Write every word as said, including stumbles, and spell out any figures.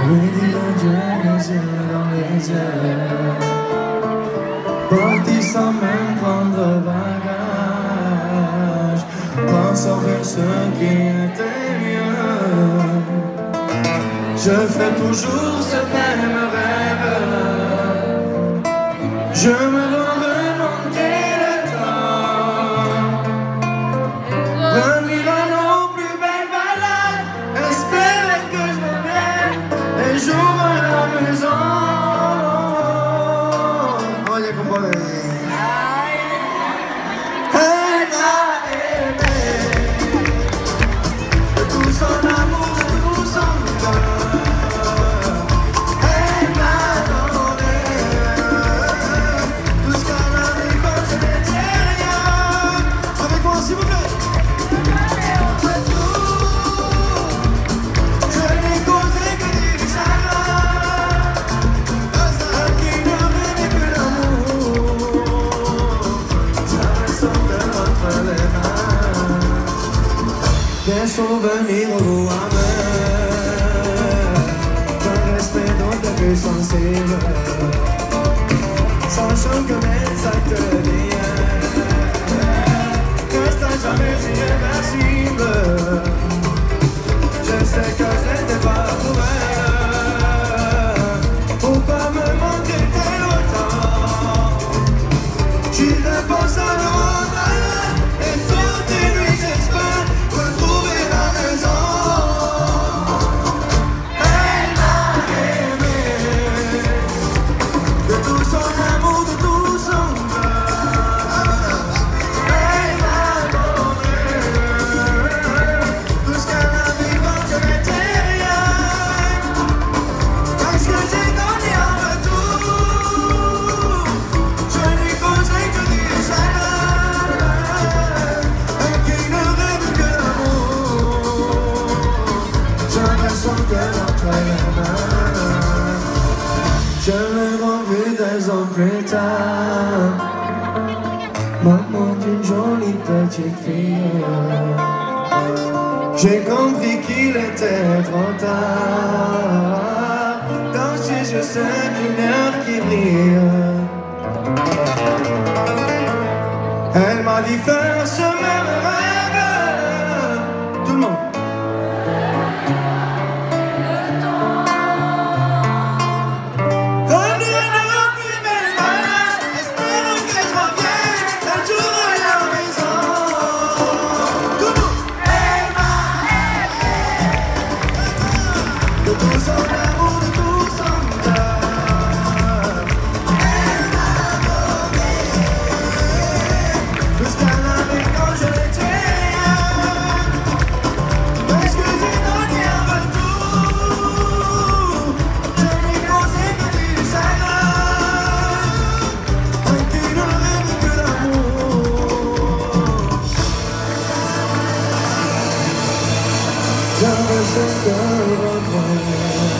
lui dire adieu, les yeux dans les yeux. Parti sans même prendre bagage, pensant vers ce qui était mieux. Je fais toujours ce même rêve. Je me vois remonter le temps, revenir à nos plus belles balades, espérer que je revienne les jours à la maison. Oye, compadre. Elle m'a aimé de tout son amour, de tout son cœur. Elle m'a donné tout ce qu'elle avait quand je n'étais rien. Avec moi, s'il vous plaît. Je n'ai causé que du chagrin, elle qui ne rêvait que l'amour. J'avais sauvé entre les mains des souvenirs au amers, d'un respect dont elle est sensible, sachant que mes actes d'hier restent à jamais irréversibles. Je sais que je n'étais pas pour elle. Pourquoi me manquer tel autant? J'irai pas seul au mal, et toutes les nuits j'espère retrouver la maison. Elle m'a aimé de tout son amour, de tout son cœur. Elle m'a donné tout ce qu'elle avait quand je n'étais rien. Parce que j'ai donné en retour, je n'ai causé que du chagrin, elle qui ne rêve que l'amour. J'aurais son cœur entre les mains. Je l'ai revu des ans plus tard, maman d'une jolie petite fille. J'ai compris qu'il était trop tard. Dans ses yeux cette lumière qui brille. Elle m'a dit faire ce même rêve. Tout le monde. Revenir à nos plus belles balades, espérant que je revienne un jour à la maison. Tout le monde. Elle m'a aimé de tout son amour, de tout son cœur. Elle m'a donné tout ce qu'elle avait quand je n'étais rien. Parce que j'ai donné en retour, je n'ai causé que du chagrin, elle qui ne rêve que l'amour. J'avais ce cœur entre les mains.